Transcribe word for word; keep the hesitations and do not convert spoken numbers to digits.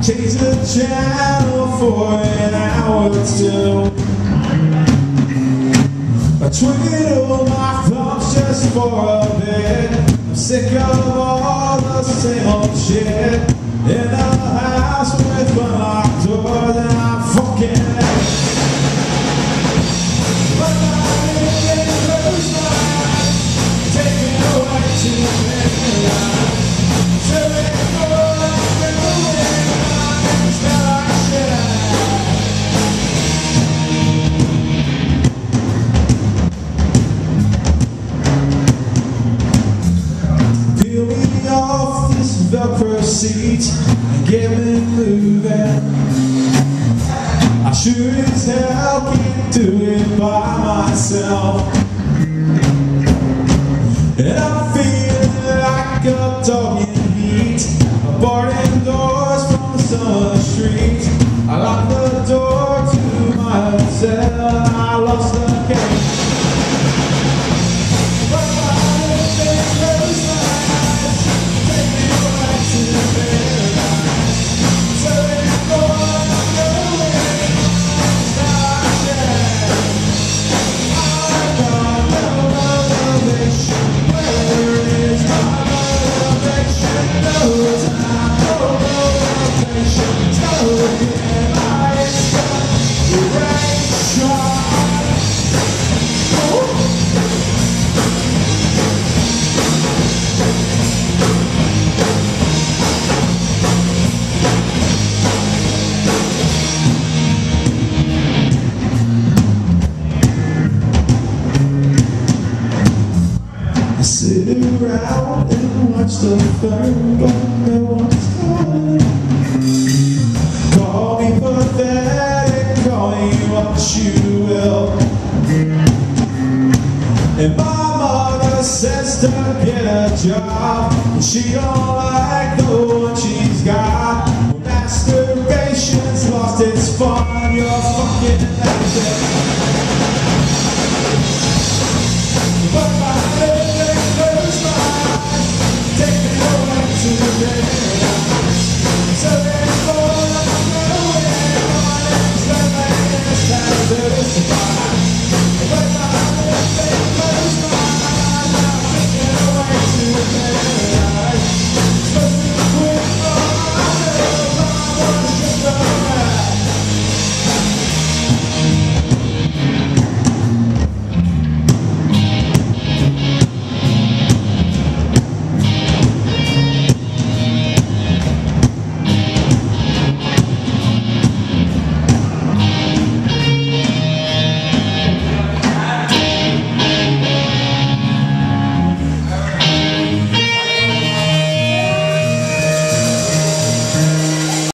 change the channel for an hour or two. I twiddle my thumbs just for a bit. I'm sick of all the same old shit. In a house with unlocked doors and I'm fucking out. But I didn't close my eyes, take me away to midnight. Swimming for like a wind, smell like shit. Peel me off this Velcro seat and get me moving. I sure as hell can't do it by myself. And I'm feeling like a dog in heat. I barred indoors from the summer street. I locked the door to my hotel and I lost the key. But I didn't close my eyes, take me away to midnight. So it's going on going, now I share. I got no motivation. Where is my motivation? No time, no motivation. No in my inspiration. I sit around and watch the film, but no one's calling. Call me pathetic, call me what you will. And my mother says to get a job, and she don't like the one she's got. When masturbation's lost its fun, you're fucking active.